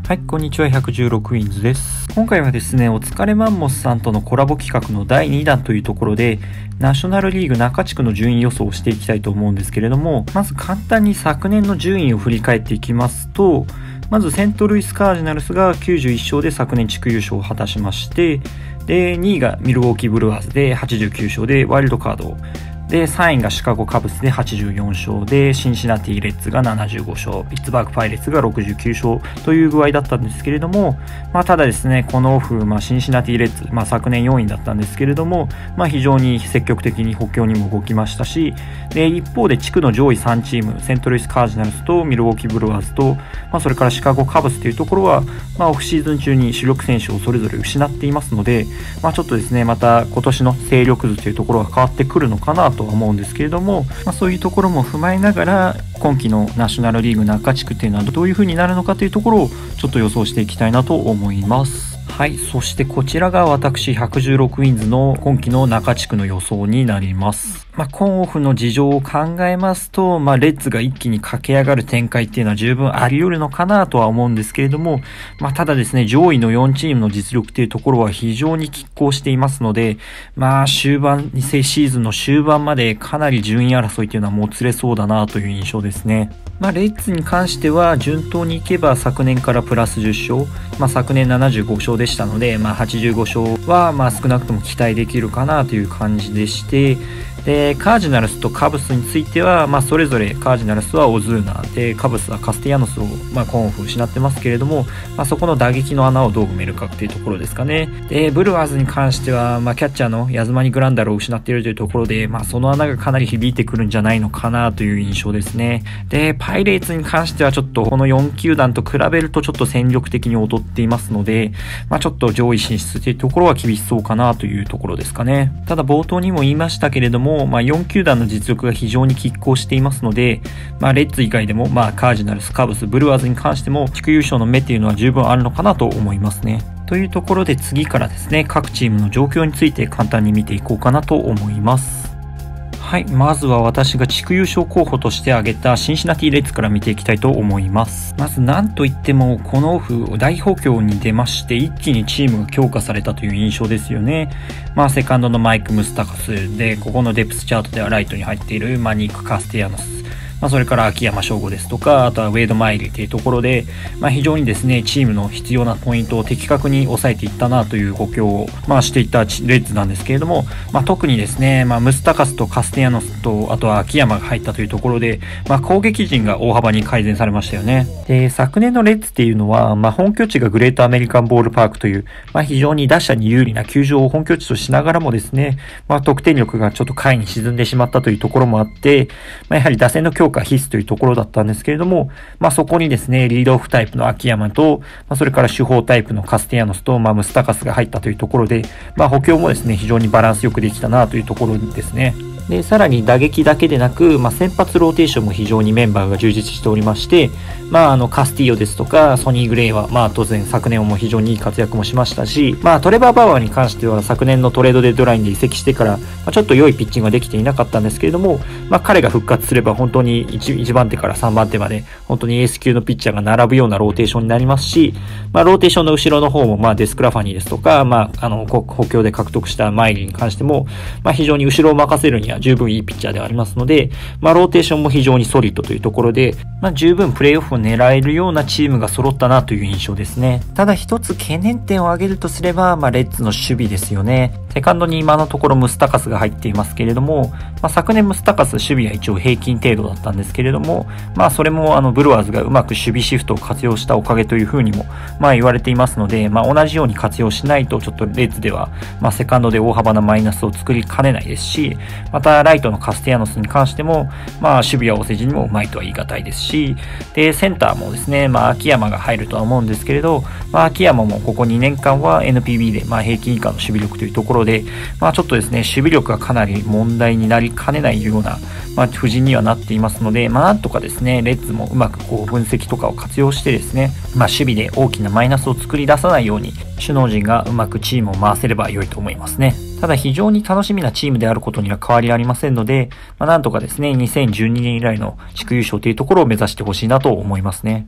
はい、こんにちは。116ウィンズです。今回はですね、お疲れマンモスさんとのコラボ企画の第2弾というところで、ナショナルリーグ中地区の順位予想をしていきたいと思うんですけれども、まず簡単に昨年の順位を振り返っていきますと、まずセントルイスカージナルスが91勝で昨年地区優勝を果たしまして、で、2位がミルウォーキーブルワーズで89勝でワイルドカード。で、3位がシカゴカブスで84勝で、シンシナティレッズが75勝、ピッツバーグパイレーツが69勝という具合だったんですけれども、ただですね、このオフ、シンシナティレッズ、昨年4位だったんですけれども、非常に積極的に補強にも動きましたし、で、一方で地区の上位3チーム、セントルイスカージナルスとミルウォーキーブルワーズと、それからシカゴカブスというところは、オフシーズン中に主力選手をそれぞれ失っていますので、ちょっとですね、また今年の勢力図というところが変わってくるのかなとは思うんですけれども、そういうところも踏まえながら今季のナショナルリーグ中地区っていうのはどういう風になるのかというところをちょっと予想していきたいなと思います。はい、そしてこちらが私116ウィンズの今季の中地区の予想になります。今オフの事情を考えますと、レッズが一気に駆け上がる展開っていうのは十分あり得るのかなとは思うんですけれども、ただですね、上位の4チームの実力っていうところは非常に拮抗していますので、終盤、シーズンの終盤までかなり順位争いっていうのはもつれそうだなという印象ですね。レッズに関しては順当にいけば昨年からプラス10勝、昨年75勝でしたので、85勝は少なくとも期待できるかなという感じでして、でカージナルスとカブスについては、それぞれカージナルスはオズーナでカブスはカステヤノスを、今オフ失ってますけれども、そこの打撃の穴をどう埋めるかっていうところですかね。でブルワーズに関しては、キャッチャーのヤズマニ・グランダルを失っているというところで、その穴がかなり響いてくるんじゃないのかなという印象ですね。でパイレーツに関してはちょっとこの4球団と比べるとちょっと戦力的に劣っていますので、ちょっと上位進出というところは厳しそうかなというところですかね。ただ冒頭にも言いましたけれども、4球団の実力が非常に拮抗していますので、レッズ以外でも、カージナルス、カブス、ブルワーズに関しても地区優勝の目っていうのは十分あるのかなと思いますね。というところで次からですね、各チームの状況について簡単に見ていこうかなと思います。はい、まずは私が地区優勝候補として挙げたシンシナティレッズから見ていきたいと思います。まず何といってもこのオフ大補強に出まして一気にチームが強化されたという印象ですよね。セカンドのマイク・ムスタカスで、ここのデプスチャートではライトに入っているニーク・カステヤノス、それから秋山翔吾ですとか、あとはウェイド・マイリーというところで、非常にですね、チームの必要なポイントを的確に抑えていったなという補強を、していったレッズなんですけれども、特にですね、ムスタカスとカステヤノスと、あとは秋山が入ったというところで、攻撃陣が大幅に改善されましたよね。で、昨年のレッズっていうのは、本拠地がグレートアメリカンボールパークという、非常に打者に有利な球場を本拠地としながらもですね、得点力がちょっと下位に沈んでしまったというところもあって、やはり打線の強化必須というところだったんですけれども、そこにですね、リードオフタイプの秋山と、それから主砲タイプのカステヤノスと、ムスタカスが入ったというところで、補強もですね、非常にバランスよくできたなというところですね。で、さらに打撃だけでなく、先発ローテーションも非常にメンバーが充実しておりまして、カスティオですとか、ソニー・グレイは、当然昨年も非常にいい活躍もしましたし、トレバー・バウアーに関しては昨年のトレードデッドラインで移籍してから、ちょっと良いピッチングができていなかったんですけれども、彼が復活すれば本当に1番手から3番手まで、本当にエース級のピッチャーが並ぶようなローテーションになりますし、ローテーションの後ろの方も、デスクラファニーですとか、補強で獲得したマイリーに関しても、非常に後ろを任せるには十分いいピッチャーではありますので、ローテーションも非常にソリッドというところで、十分プレーオフを狙えるようなチームが揃ったなという印象ですね。ただ一つ懸念点を挙げるとすれば、レッズの守備ですよね。セカンドに今のところムスタカスが入っていますけれども、昨年ムスタカス守備は一応平均程度だったんですけれども、それもブルワーズがうまく守備シフトを活用したおかげというふうにも言われていますので、同じように活用しないとちょっとレッズではセカンドで大幅なマイナスを作りかねないですし、またライトのカステヤノスに関しても守備はお世辞にもうまいとは言い難いですし、でセンターもですね、秋山が入るとは思うんですけれど、秋山もここ2年間は NPB で平均以下の守備力というところで、ちょっとですね、守備力がかなり問題になりかねないような布陣にはなっていますので、なんとかですね、レッズもうまく分析とかを活用してですね、守備で大きなマイナスを作り出さないように首脳陣がうまくチームを回せれば良いと思いますね。ただ非常に楽しみなチームであることには変わりありませんので、なんとかですね、2012年以来の地区優勝というところを目指してほしいなと思いますね。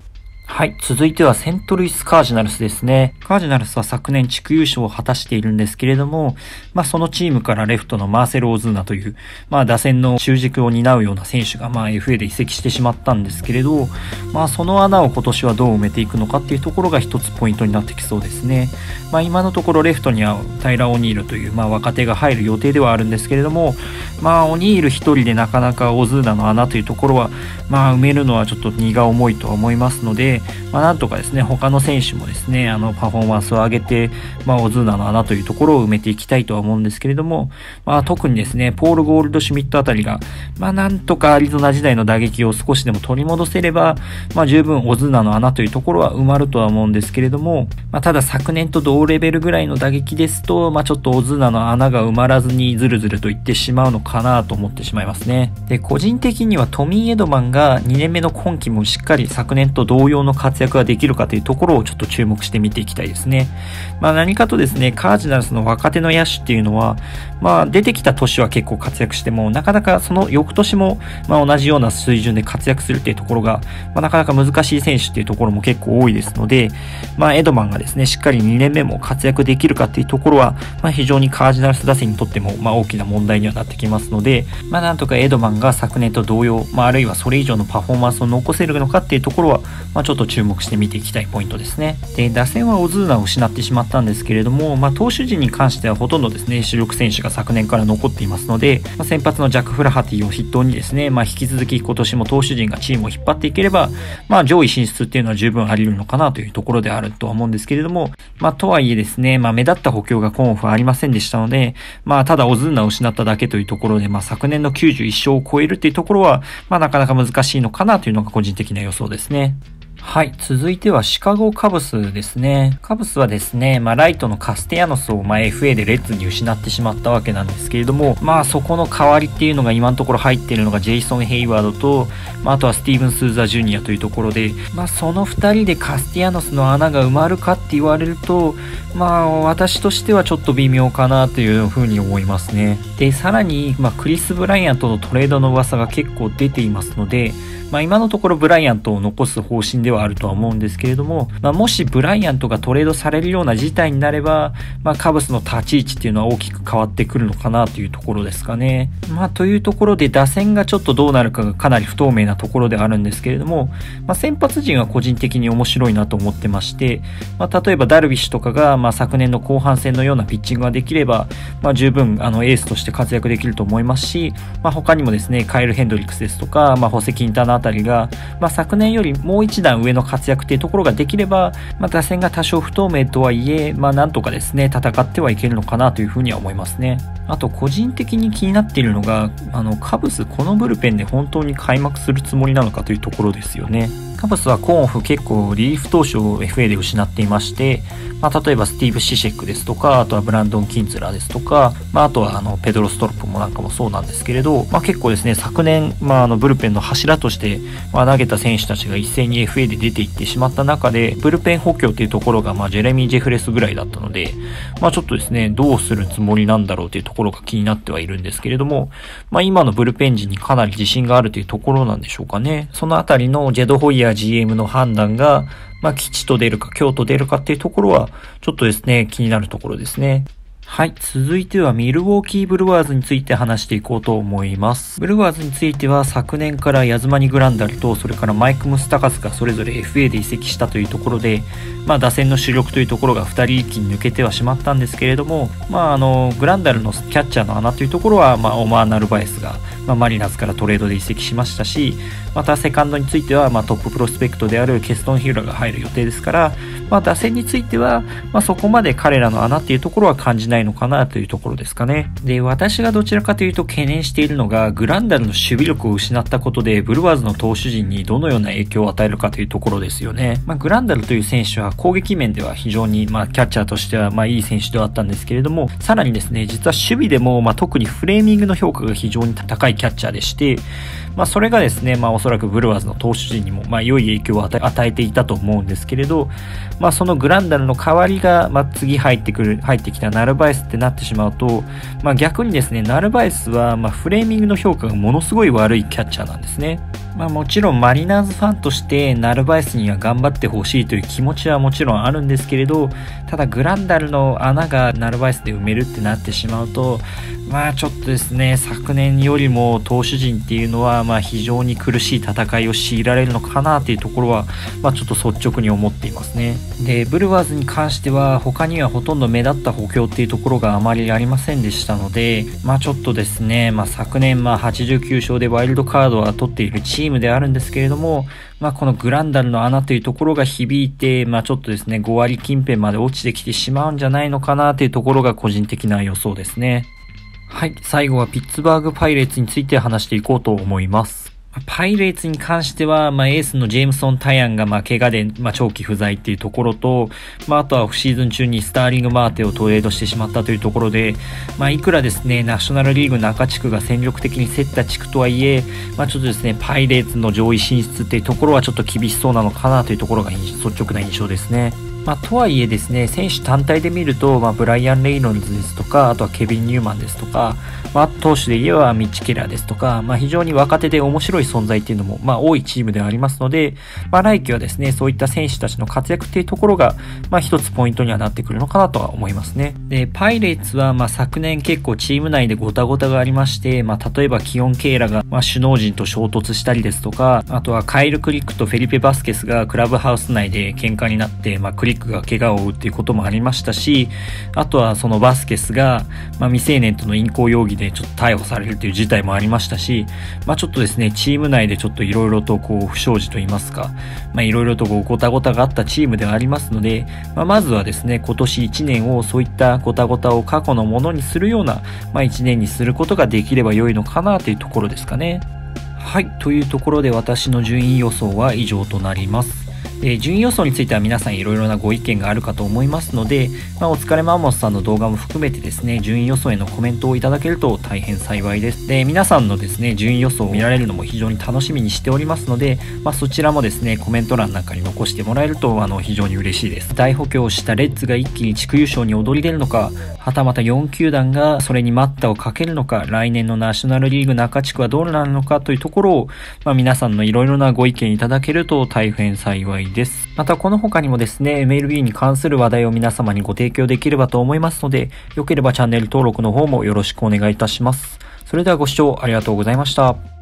はい。続いてはセントルイス・カージナルスですね。カージナルスは昨年地区優勝を果たしているんですけれども、そのチームからレフトのマーセル・オズーナという、打線の中軸を担うような選手が、FA で移籍してしまったんですけれど、その穴を今年はどう埋めていくのかっていうところが一つポイントになってきそうですね。今のところレフトにはタイラー・オニールという、若手が入る予定ではあるんですけれども、オニール一人でなかなかオズーナの穴というところは、埋めるのはちょっと荷が重いとは思いますので、なんとかですね、他の選手もですね、パフォーマンスを上げて、オズーナの穴というところを埋めていきたいとは思うんですけれども、特にですね、ポール・ゴールドシュミットあたりが、なんとかアリゾナ時代の打撃を少しでも取り戻せれば、十分オズーナの穴というところは埋まるとは思うんですけれども、ただ昨年と同レベルぐらいの打撃ですと、ちょっとオズーナの穴が埋まらずにずるずるといってしまうのかなと思ってしまいますね。で、個人的にはトミー・エドマンが2年目の今季もしっかり昨年と同様の活躍ができるかというところをちょっと注目して見ていきたいですね。何かとですね、カージナルスの若手の野手っていうのは、出てきた年は結構活躍しても、なかなかその翌年も、同じような水準で活躍するっていうところが、なかなか難しい選手っていうところも結構多いですので、エドマンがですね、しっかり2年目も活躍できるかっていうところは、非常にカージナルス打線にとっても、大きな問題にはなってきますので、なんとかエドマンが昨年と同様、あるいはそれ以上のパフォーマンスを残せるのかっていうところは、ちょっと注目して見ていきたいポイントですね。で、打線はオズーナを失ってしまったんですけれども、投手陣に関してはほとんどですね、主力選手が昨年から残っていますので、先発のジャック・フラハティを筆頭にですね、引き続き今年も投手陣がチームを引っ張っていければ、上位進出っていうのは十分あり得るのかなというところであるとは思うんですけれども、とはいえですね、目立った補強が今オフはありませんでしたので、ただオズーナを失っただけというところで、昨年の91勝を超えるっていうところは、なかなか難しいのかなというのが個人的な予想ですね。はい。続いてはシカゴカブスですね。カブスはですね、ライトのカステヤノスをFA でレッズに失ってしまったわけなんですけれども、そこの代わりっていうのが今のところ入っているのがジェイソン・ヘイワードと、あとはスティーブン・スーザー・ジュニアというところで、その2人でカステヤノスの穴が埋まるかって言われると、私としてはちょっと微妙かなというふうに思いますね。で、さらに、クリス・ブライアントのトレードの噂が結構出ていますので、今のところブライアントを残す方針ではあるとは思うんですけれども、もしブライアントがトレードされるような事態になれば、カブスの立ち位置っていうのは大きく変わってくるのかなというところですかね。というところで打線がちょっとどうなるかがかなり不透明なところであるんですけれども、先発陣は個人的に面白いなと思ってまして、例えばダルビッシュとかが、昨年の後半戦のようなピッチングができれば、十分エースとして活躍できると思いますし、他にもですね、カイル・ヘンドリックスですとか、ホセ・キンタナあたりが、昨年よりもう一段上の活躍っていうところができれば、打線が多少不透明とはいえ、なんとかですね、戦ってはいけるのかなというふうには思いますね。あと、個人的に気になっているのが、カブス、このブルペンで本当に開幕するつもりなのかというところですよね。カブスは今オフ結構リリーフ投手を FA で失っていまして、例えばスティーブ・シシェックですとか、あとはブランドン・キンツラーですとか、あとはペドロ・ストロップもなんかもそうなんですけれど、結構ですね、昨年、ブルペンの柱として、投げた選手たちが一斉に FA で出ていってしまった中で、ブルペン補強っていうところが、ジェレミー・ジェフレスぐらいだったので、ちょっとですね、どうするつもりなんだろうというところが気になってはいるんですけれども、今のブルペン陣にかなり自信があるというところなんでしょうかね。そのあたりのジェド・ホイヤー GM の判断が、吉と出るか京と出るかっていうところは、ちょっとですね、気になるところですね。はい。続いてはミルウォーキーブルワーズについて話していこうと思います。ブルワーズについては昨年からヤズマニ・グランダルとそれからマイク・ムスタカスがそれぞれ FA で移籍したというところで、打線の主力というところが2人一気に抜けてはしまったんですけれども、グランダルのキャッチャーの穴というところは、オマー・ナルバエスが、マリナーズからトレードで移籍しましたし、またセカンドについては、トッププロスペクトであるケストン・ヒューラが入る予定ですから、打線については、そこまで彼らの穴っていうところは感じないのかなというところですかね。で、私がどちらかというと懸念しているのが、グランダルの守備力を失ったことで、ブルワーズの投手陣にどのような影響を与えるかというところですよね。グランダルという選手は攻撃面では非常に、キャッチャーとしてはいい選手ではあったんですけれども、さらにですね、実は守備でも、特にフレーミングの評価が非常に高いキャッチャーでして、それがですね、おそらくブルワーズの投手陣にも、良い影響を与えていたと思うんですけれど、そのグランダルの代わりが、次入ってきたナルバエスってなってしまうと、逆にですね、ナルバエスは、フレーミングの評価がものすごい悪いキャッチャーなんですね。 もちろんマリナーズファンとしてナルバエスには頑張ってほしいという気持ちはもちろんあるんですけれど、ただグランダルの穴がナルバエスで埋めるってなってしまうと、ちょっとですね、昨年よりも投手陣っていうのは非常に苦しい戦いを強いられるのかなっていうところはちょっと率直に思っていますね。で、ブルワーズに関しては他にはほとんど目立った補強っていうところがあまりありませんでしたので、ちょっとですね、昨年89勝でワイルドカードは取っているチームであるんですけれども、このグランダルの穴というところが響いて、ちょっとですね、5割近辺まで落ちてきてしまうんじゃないのかなというところが個人的な予想ですね。はい、最後はピッツバーグパイレーツについて話していこうと思います。パイレーツに関しては、エースのジェームソン・タイアンが怪我で、長期不在っていうところと、あとはオフシーズン中にスターリング・マーテをトレードしてしまったというところで、いくらですね、ナショナルリーグ中地区が戦力的に競った地区とはいえ、ちょっとですね、パイレーツの上位進出っていうところはちょっと厳しそうなのかなというところが率直な印象ですね。とはいえですね、選手単体で見ると、ブライアン・レイノルズですとか、あとはケビン・ニューマンですとか、投手で言えばミッチ・ケラーですとか、非常に若手で面白い存在っていうのも、多いチームではありますので、来季はですね、そういった選手たちの活躍っていうところが、一つポイントにはなってくるのかなとは思いますね。で、パイレーツは、昨年結構チーム内でゴタゴタがありまして、例えばキオン・ケイラが、首脳陣と衝突したりですとか、あとはカイル・クリックとフェリペ・バスケスがクラブハウス内で喧嘩になって、クリックが怪我を負うっていうこともありましたし、あとはそのバスケスが、未成年との淫行容疑でちょっと逮捕されるという事態もありましたし、ちょっとですね、チーム内でちょっといろいろと不祥事と言いますか、いろいろとゴタゴタがあったチームではありますので、まずはですね、今年1年をそういったゴタゴタを過去のものにするような、1年にすることができれば良いのかなというところですかね。はい、というところで私の順位予想は以上となります。順位予想については皆さんいろいろなご意見があるかと思いますので、お疲れマンモスさんの動画も含めてですね、順位予想へのコメントをいただけると大変幸いです。で、皆さんのですね、順位予想を見られるのも非常に楽しみにしておりますので、そちらもですね、コメント欄なんかに残してもらえると非常に嬉しいです。大補強したレッズが一気に地区優勝に躍り出るのか、はたまた4球団がそれに待ったをかけるのか、来年のナショナルリーグ中地区はどうなるのかというところを、皆さんのいろいろなご意見いただけると大変幸いです。またこの他にもですね、MLB に関する話題を皆様にご提供できればと思いますので、よければチャンネル登録の方もよろしくお願いいたします。それではご視聴ありがとうございました。